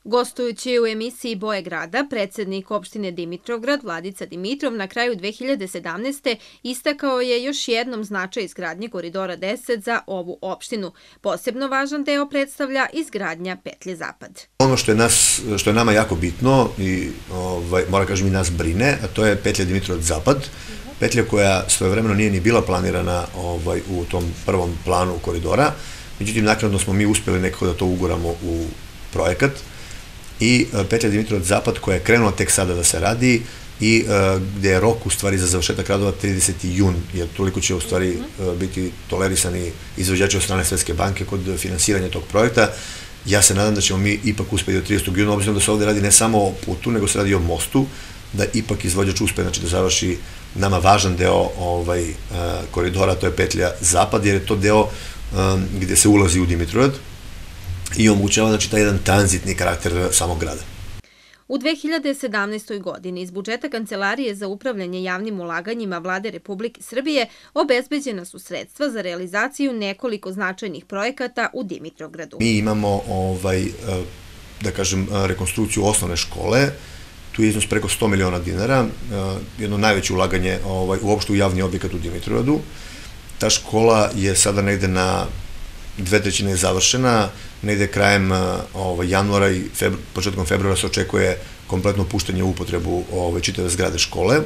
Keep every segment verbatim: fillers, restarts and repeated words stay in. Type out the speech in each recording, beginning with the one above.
Gostujući u emisiji Boje grada, predsednik opštine Dimitrovgrad Vladica Dimitrov na kraju dve hiljade sedamnaeste. istakao je još jednom značaj izgradnje Koridora deset za ovu opštinu. Posebno važan deo predstavlja izgradnja petlje Zapad. Ono što je, nas, što je nama jako bitno i ovaj, mora kažem i nas brine, a to je petlja Dimitrovac Zapad. Petlja koja svojevremeno nije ni bila planirana ovaj, u tom prvom planu koridora. Međutim, naknadno smo mi uspeli nekako da to uguramo u projekat. I petlja Dimitrovac Zapad koja je krenula tek sada da se radi i gde je rok u stvari za završetak radova trideseti jun, jer toliko će u stvari biti tolerisani izvođači od strane Svetske banke kod finansiranja tog projekta. Ja se nadam da ćemo mi ipak uspeti do tridesetog juna, obzirom da se ovde radi ne samo o putu, nego se radi o mostu, da ipak izvođač uspe, znači da završi nama važan deo ovaj, koridora, to je petlja Zapad, jer je to deo gde se ulazi u Dimitrovgrad i omogućava znači taj jedan tranzitni karakter samog grada. U dve hiljade sedamnaestoj. godini iz budžeta Kancelarije za upravljanje javnim ulaganjima Vlade Republike Srbije obezbeđena su sredstva za realizaciju nekoliko značajnih projekata u Dimitrovgradu. Mi imamo, ovaj, da kažem, rekonstrukciju osnovne škole, tu je iznos preko sto miliona dinara, jedno najveće ulaganje ovaj, uopšte u javni objekat u Dimitrovgradu. Ta škola je sada negde na dve trećine završena, negde krajem ovaj, januara i febru, početkom februara se očekuje kompletno puštanje u upotrebu ovaj, čitave zgrade škole.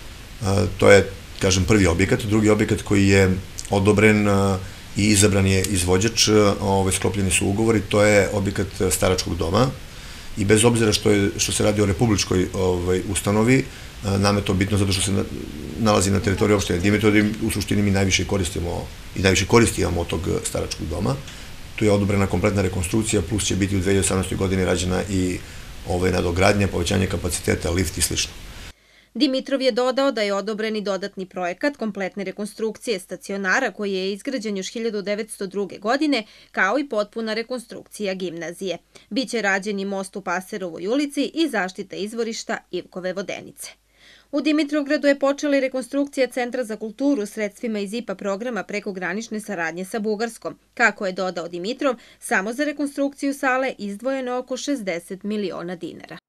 To je, kažem, prvi objekat. Drugi objekat koji je odobren i izabran je izvođač, ovaj, sklopljeni su ugovori, to je objekat staračkog doma. I bez obzira što, je, što se radi o republičkoj ovaj, ustanovi, nam je to bitno zato što se nalazi na teritoriji opštine Dimitrovgrad i u suštini mi najviše koristimo i najviše koristi imamo od tog staračkog doma. Tu je odobrena kompletna rekonstrukcija, plus će biti u dve hiljade osamnaestoj. godini rađena i ovaj, nadogradnja, povećanje kapaciteta, lift i slično. Dimitrov je dodao da je odobren i dodatni projekat kompletne rekonstrukcije stacionara koji je izgrađen još hiljadu devetsto druge. godine, kao i potpuna rekonstrukcija gimnazije. Biće rađen i most u Paserovoj ulici i zaštita izvorišta Ivkove vodenice. U Dimitrovgradu je počela i rekonstrukcija Centra za kulturu sredstvima iz I P A programa prekogranične saradnje sa Bugarskom. Kako je dodao Dimitrov, samo za rekonstrukciju sale izdvojeno oko šezdeset miliona dinara.